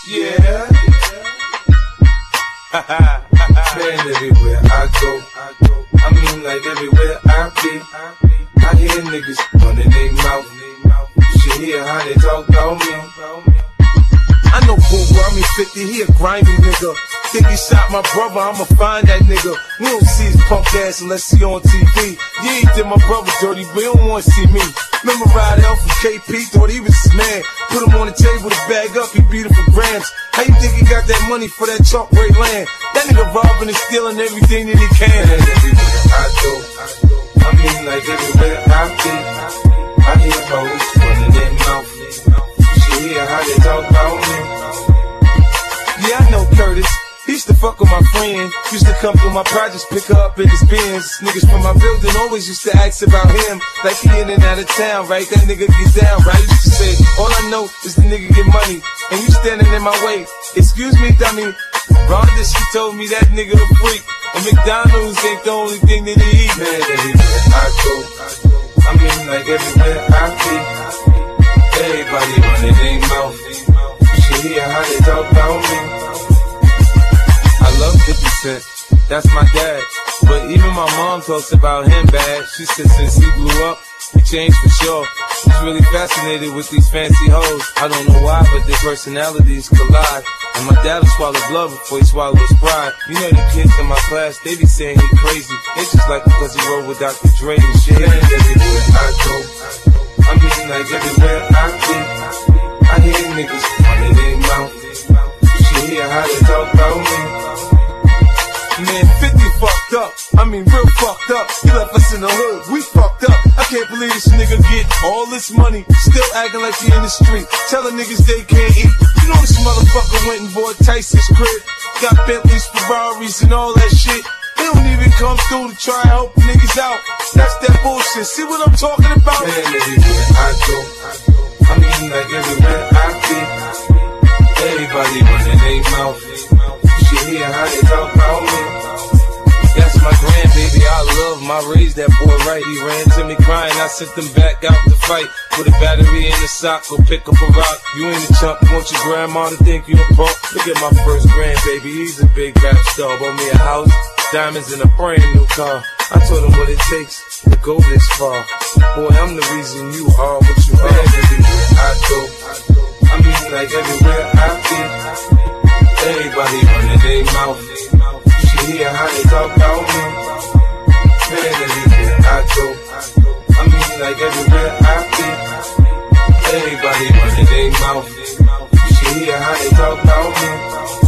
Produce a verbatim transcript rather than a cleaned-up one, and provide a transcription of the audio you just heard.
Yeah. Man, everywhere I go, I mean like everywhere I be, I hear niggas running their mouth. You should hear how they talk about me. I know Boom Rami fifty, he a grimy nigga. Think he shot my brother, I'ma find that nigga. We don't see his punk ass unless he on T V. Yeah, he did my brother dirty, but he don't wanna see me. Remember Ride L from K P, thought he was his man. Put him on the table to bag up, he beat him for grams. How you think he got that money for that chalk break land? That nigga robbing and stealing everything that he can. And everywhere I go, I mean like everywhere I be, I hear folks running their mouth. You should hear how they talk about me. Yeah, I know Curtis. He used to fuck with my friend. Used to come through my projects, pick her up in his Benz. Niggas from my building always used to ask about him, like he in and out of town, right? That nigga get down, right? Used to say, all I know is the nigga get money, and you standing in my way. Excuse me, dummy. Rhonda, she told me that nigga a freak, and McDonald's ain't the only thing that he eat. Man, everywhere I go, I mean like everywhere I be, everybody running their mouth. You should hear how they talk about me. I love fifty cent, that's my dad. But even my mom talks about him bad. She said since he blew up, he changed for sure. She's really fascinated with these fancy hoes. I don't know why, but their personalities collide. And my dad will swallow blood before he swallows his pride. You know the kids in my class, they be saying he crazy. They just like him cause he rode with Doctor Dre and shit. And everywhere I go, I mean like everywhere I be, I hear niggas running their mouth. You should hear how they talk about me. Man, fifty fucked up, I mean real fucked up. He left us in the hood, we fucked up. I can't believe this nigga get all this money, still acting like he in the street, telling niggas they can't eat. You know this motherfucker went and bought Tyson's crib, got Bentleys, Ferraris and all that shit. They don't even come through to try and help niggas out. That's that bullshit, see what I'm talking about? Man, everywhere I go, I mean like everywhere I be, everybody running their mouth. You should hear how they talk about me. That's my grandbaby, I love him, I raised that boy right. He ran to me crying, I sent him back out to fight. Put a battery in the sock, go pick up a rock. You ain't a chump, want your grandma to think you a punk. Look at my first grandbaby, he's a big rap star. Bought me a house, diamonds and a brand new car. I told him what it takes to go this far. Boy, I'm the reason you are what you are. Everywhere I go, I mean like everywhere I be, everybody running their mouth. You should hear how they talk about me. Man, everywhere I go, I mean like everywhere I be, everybody running their mouth. You should hear how they talk about me.